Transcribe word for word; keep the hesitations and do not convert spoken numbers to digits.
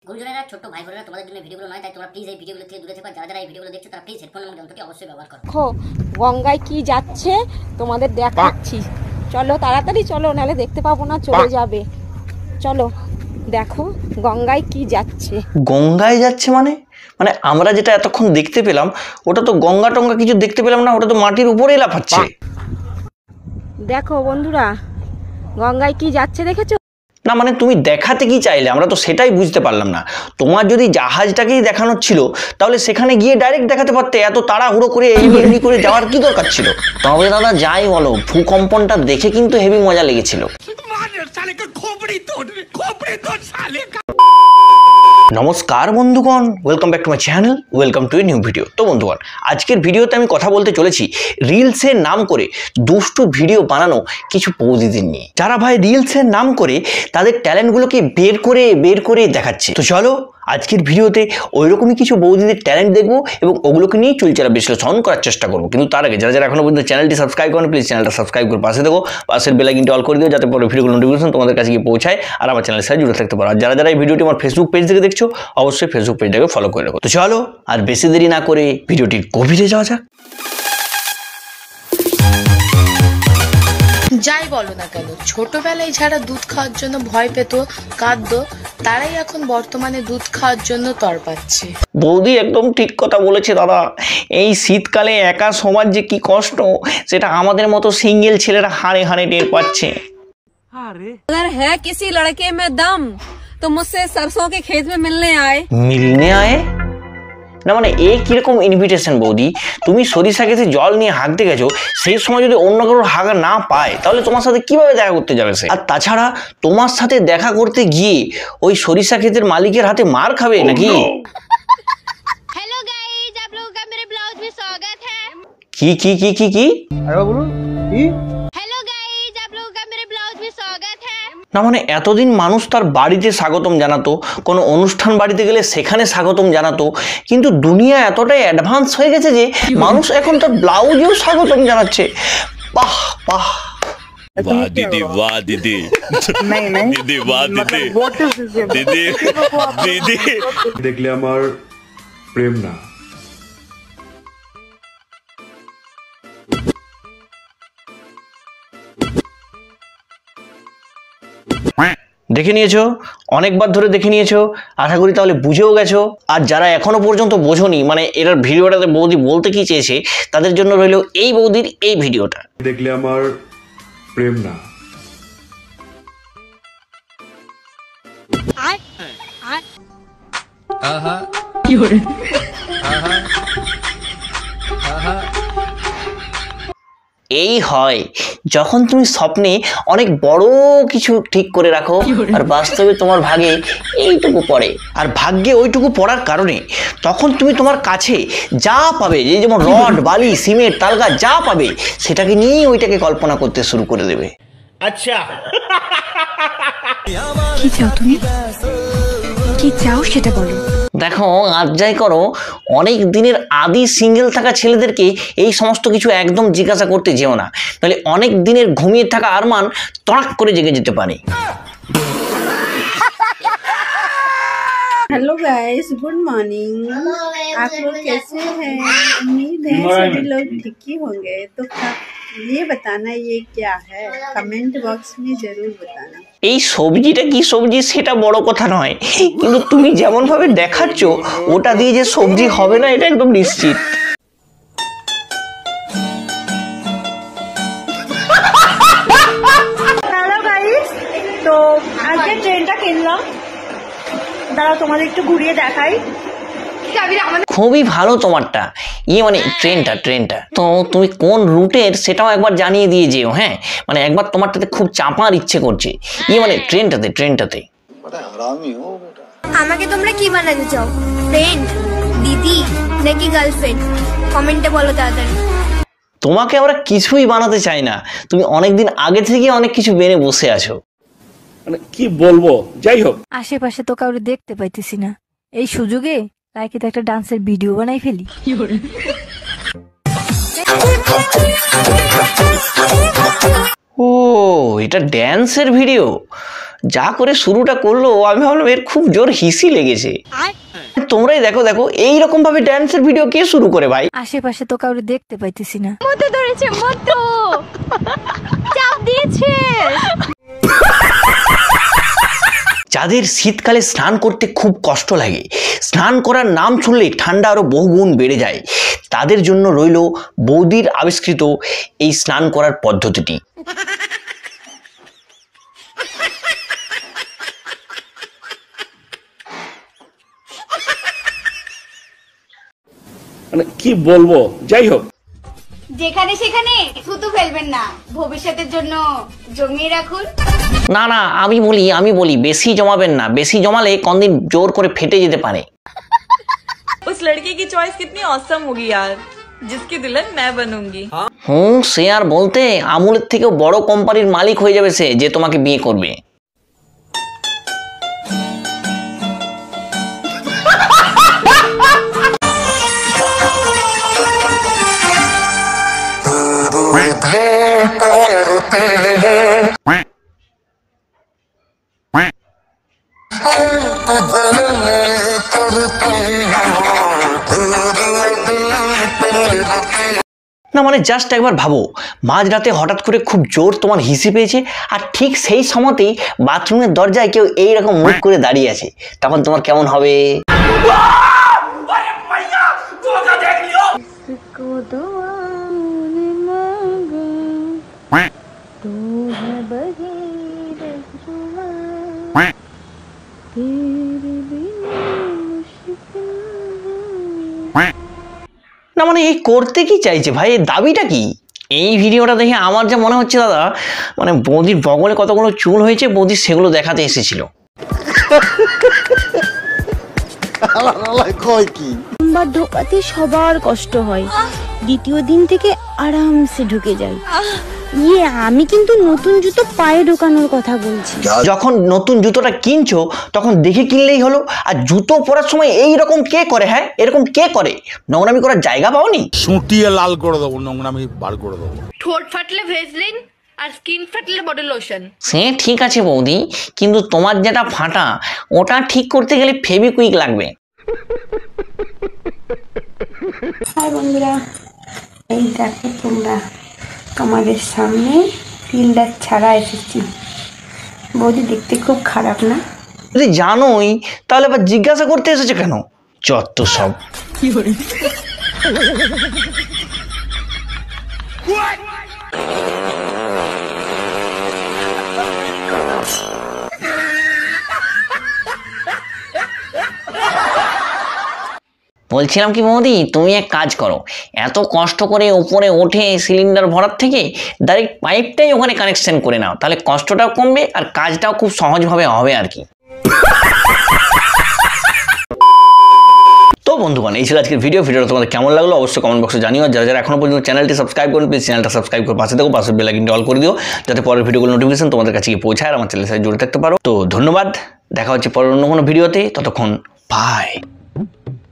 গুরুজনেরা ছোট ভাই বোনেরা তোমাদের জন্য ভিডিওগুলো নয়, তাই তোমরা প্লিজ এই ভিডিওগুলো থেকে দূরে থেকো। যারা যারা এই ভিডিওগুলো দেখছো তারা প্লিজ হেডফোন এবং যন্ত্রটি অবশ্যই ব্যবহার করো। দেখো গঙ্গায় কি যাচ্ছে তোমাদের দেখাচ্ছি, চলো তাড়াতাড়ি চলো, নাহলে দেখতে পাবো না, চলে যাবে। চলো দেখো গঙ্গায় কি যাচ্ছে। গঙ্গায় যাচ্ছে মানে মানে আমরা যেটা এতক্ষণ দেখতে পেলাম ওটা তো গঙ্গা টঙ্গা কিছু দেখতে পেলাম না, ওটা তো মাটির উপরেই লাফাচ্ছে। দেখো বন্ধুরা গঙ্গায় কি যাচ্ছে দেখেছো? না মানে তুমি দেখাতে কি চাইলে, আমরা তো সেটাই বুঝতে পারলাম না। তোমার যদি জাহাজটাকেই দেখানোর ছিল তাহলে সেখানে গিয়ে ডাইরেক্ট দেখাতে পারতে, এত তাড়াহুড়ো করে এমনি করে যাওয়ার কি দরকার ছিল? তবে দাদা যাই বলো, ভূকম্পনটা দেখে কিন্তু হেভি মজা লেগেছিল। নমস্কার বন্ধুগণ, welcome back to my channel, welcome to a new video. তো বন্ধুগণ, আজকের ভিডিওতে আমি কথা বলতে চলেছি রিলসের নাম করে দুষ্টু ভিডিও বানানো কিছু বৌদিদের নিয়ে, যারা ভাই রিলসের নাম করে তাদের ট্যালেন্টগুলোকে বের করে বের করে দেখাচ্ছে। তো চলো আজকের ভিডিওতে ওইরকমই কিছু বৌদিদের ট্যালেন্ট দেখবো এবং ওগুলোকে নিয়ে চুলচেরা বিশ্লেষণ করার চেষ্টা করবো। কিন্তু তার আগে যারা যারা এখনো পর্যন্ত চ্যানেলটি সাবস্ক্রাইব করেন, প্লিজ চ্যানেলটা সাবস্ক্রাইব করে পাশে দেখো, পাশের বেল আইকনটি অল করে দিও যাতে পরে ভিডিওগুলো নোটিফিকেশন তোমাদের কাছে গিয়ে পৌঁছায় আর আমার চ্যানেলের সাথে জুড়ে থাকতে পারো। আর যারা যারা এই ভিডিওটি আমার ফেসবুক পেজ থেকে দেখছো অবশ্যই ফেসবুক পেজটাকে ফলো করে রাখো। তো চলো আর বেশি দেরি না করে ভিডিওটির গভীরে যাওয়া যাক। যাই বলো না কেন, ছোটবেলায় যারা দুধ খাওয়ার জন্য ভয় পেত, কাঁদতো, তারাই এখন বর্তমানে দুধ খাওয়ার জন্য তরপাচ্ছে। বৌদি একদম ঠিক কথা বলেছে দাদা। এই শীতকালে একা সমাজ যে কি কষ্ট সেটা আমাদের মতো সিঙ্গেল ছেলেরা হাড়ে হাড়ে টের পাচ্ছে। अगर है किसी लड़के में दम तो मुझसे सरसों के खेत में मिलने आए। মিলনে আয়ে না মানে এ কিরকম ইনভিটেশন বৌদি? তুমি সরিষা ক্ষেতে জল নিয়ে হাঁকতে গেছো, সেই সময় যদি অন্য কারোর হাগা না পায় তাহলে তোমার সাথে কিভাবে দেখা করতে যাবে সে? আর তাছাড়া তোমার সাথে দেখা করতে গিয়ে ওই সরিষা ক্ষেতের মালিকের হাতে মার খাবে নাকি? हेलो गाइस, आप लोगों का मेरे ब्लॉग में स्वागत है। কি কি কি কি কি हेलो गाइस, आप लोगों का मेरे ब्लॉग में स्वागत है। না মানে এতদিন মানুষ তার বাড়িতে স্বাগতম জানাতো, কোনো অনুষ্ঠান বাড়িতে গেলে সেখানে স্বাগতম জানাতো, কিন্তু দুনিয়া এতটাই অ্যাডভান্স হয়ে গেছে যে মানুষ এখন তার ব্লাউজেও স্বাগতম জানাচ্ছে। বাহ বাহ, वाह दीदी, वाह दीदी, नहीं नहीं दीदी, वाह दीदी, दीदी दीदी देखले আমার প্রেম না। দেখে নিয়েছো, অনেকবার ধরে দেখে নিয়েছো, আশা করি তাহলে বুঝেও গেছো। আর যারা এখনো পর্যন্ত বোঝোনি, মানে এর ভিডিওটাতে বৌদি বলতে কি চেয়েছে, তাদের জন্য রইল এই বৌদির এই ভিডিওটা। দেখলে আমার প্রেম না। এই হয় যখন তুমি স্বপ্নে অনেক বড় কিছু ঠিক করে রাখো আর বাস্তবে তোমার ভাগে এইটুকু পড়ে। আর ভাগ্যে ওইটুকু পড়ার কারণে তখন তুমি তোমার কাছে যা পাবে, যে যেমন রড, বালি, সিমেন্ট, তালগা যা পাবে সেটাকে নিয়েই ওইটাকে কল্পনা করতে শুরু করে দেবে। अच्छा কি চাও তুমি? কি চাও সেটা বলো। দেখো আজ যাই করো, অনেক দিনের আদি সিঙ্গেল থাকা ছেলেদেরকে এই সমস্ত কিছু একদম জিজ্ঞাসা করতে যেও না, তাহলে অনেক দিনের ঘুমিয়ে থাকা আরমান তড়াক করে জেগে যেতে পারে। Hello guys, good morning. आप लोग कैसे हैं? उम्मीद है सभी लोग ठीक ही होंगे। तो ये बताना ये क्या है, कमेंट बॉक्स में जरूर बताना। এই সবজিটা কি সবজি সেটা বড় কথা নয়, কিন্তু তুমি যেমন ভাবে দেখাচ্ছ ওটা দিয়ে যে সবজি হবে না এটা একদম নিশ্চিত। হ্যালো গাইস, তো আজকে ট্রেনটা কিনলাম, দাঁড়াও তোমাদের একটু ঘুরিয়ে দেখাই। খুবই ভালো তোমারটা, ইয়ে মানে ট্রেনটা ট্রেনটা তো তুমি কোন রুটের সেটাও একবার জানিয়ে দিয়ে যেও। হ্যাঁ মানে একবার তোমারটাতে খুব চাপার ইচ্ছে করছে, ইয়ে মানে ট্রেনটাতে ট্রেনটাতে আমাকে তোমরা কি বানাতে চাও, ফ্রেন্ড, দিদি নাকি গার্লফ্রেন্ড? কমেন্টে বলো তাড়াতাড়ি। তোমাকে আমরা কিছুই বানাতে চাই না, তুমি অনেকদিন আগে থেকে অনেক কিছু বেনে বসে আছো। মানে কি বলবো, যাই হোক আশেপাশে তো কাউকে দেখতে পাইতেছি না, এই সুযোগে লাইকে তো একটা ডান্সের ভিডিও বানাই ফেলি। ও এটা ড্যান্সের ভিডিও, যা করে শুরুটা করলো আমি ভাবলাম এর খুব জোর হিসি লেগেছে। তোমরাই দেখো দেখো এইরকম ভাবে ড্যান্সের ভিডিও কে শুরু করে ভাই? আশেপাশে তো কাউকে দেখতে পাইতেছি না। মতো ধরেছে, মতো চাপ দিয়েছে। যাদের শীতকালে স্নান করতে খুব কষ্ট লাগে, স্নান করার নাম শুনলে ঠান্ডা আরো বহুগুণ বেড়ে যায়, তাদের জন্য রইল বৌদির আবিষ্কৃত এই স্নান করার পদ্ধতিটি। মানে কি বলবো, যাই হোক, যেখানে সেখানে থুতু ফেলবেন না, ভবিষ্যতের জন্য জমিয়ে রাখুন। না না আমি বলি আমি বলি বেশি জমাবেন না, বেশি জমালে কোনদিন জোর করে ফেটে যেতে পারে। उस लड़के की चॉइस कितनी औसम होगी यार, जिसकी दुल्हन मैं बनूंगी। হুম সে আর বলতে, আমুলের থেকেও বড় কোম্পানির মালিক হয়ে যাবে সে, যে তোমাকে বিয়ে করবে। না মানে জাস্ট একবার ভাবো, মাঝরাতে হঠাৎ করে খুব জোর তোমার হিসি পেয়েছে, আর ঠিক সেই সময়তেই বাথরুমের দরজায় কেউ এইরকম মুখ করে দাঁড়িয়ে আছে, তখন তোমার কেমন হবে? না মানে এই করতে কি চাইছে ভাই, এর দাবিটা কি? এই ভিডিওটা দেখে আমার যা মনে হচ্ছে দাদা, মানে বৌদির বগলে কতগুলো চুল হয়েছে, বৌদি সেগুলো দেখাতে এসেছিল। নাম্বার ঢোকাতে সবার কষ্ট হয়, দ্বিতীয় দিন থেকে আরামসে ঢুকে যায়। ইয়ে আমি কিন্তু নতুন জুতো পায়ে ঢোকানোর কথা বলছি। যখন নতুন জুতোটা কিনছো তখন দেখে কিনলেই হলো, আর জুতো পরার সময় এই রকম কে করে? হ্যাঁ এরকম কে করে? নোংরামি করার জায়গা পাওনি? সুটিয়ে লাল করে দেবো, নোংরামি বার করে দেবো। ঠোঁট ফাটলে ভেজলিন আর স্কিন ফাটলে বডি লোশন। সে ঠিক আছে বৌদি, কিন্তু তোমার যেটা ফাটা ওটা ঠিক করতে গেলে ফেভিকুইক লাগবে। হাই বন্ধুরা, এই দেখো তোমরা, তোমাদের সামনে ফিল্টার ছাড়া এসেছি। বৌদি দেখতে খুব খারাপ না? যদি জানোই তাহলে আবার জিজ্ঞাসা করতে এসেছে কেন? যত সব। বলছিলাম কি বৌদি, তুমি এক কাজ করো, এত কষ্ট করে উপরে ওঠে সিলিন্ডার ভরার থেকে ডাইরেক্ট পাইপটাই ওখানে কানেকশন করে নাও, তাহলে কষ্টটাও কমবে আর কাজটাও খুব সহজভাবে হবে আর কি। তো বন্ধুগণ, এই ছিল আজকের ভিডিও। ভিডিওটা তোমাদের কেমন লাগলো অবশ্যই কমেন্ট বক্সে জানিও। যারা যারা এখনো পর্যন্ত চ্যানেলটি সাবস্ক্রাইব করুন, প্লিজ চ্যানেলটা সাবস্ক্রাইব করে পাশে দেখো, পাশের বেল আইকনটি অল করে দিও, যাতে পরের ভিডিওগুলো নোটিফিকেশন তোমাদের কাছে গিয়ে পৌঁছায় আর আমার চ্যানেলের সাথে জুড়ে থাকতে পারো। তো ধন্যবাদ, দেখা হচ্ছে পরের অন্য কোনো ভিডিওতে, ততক্ষণ বাই।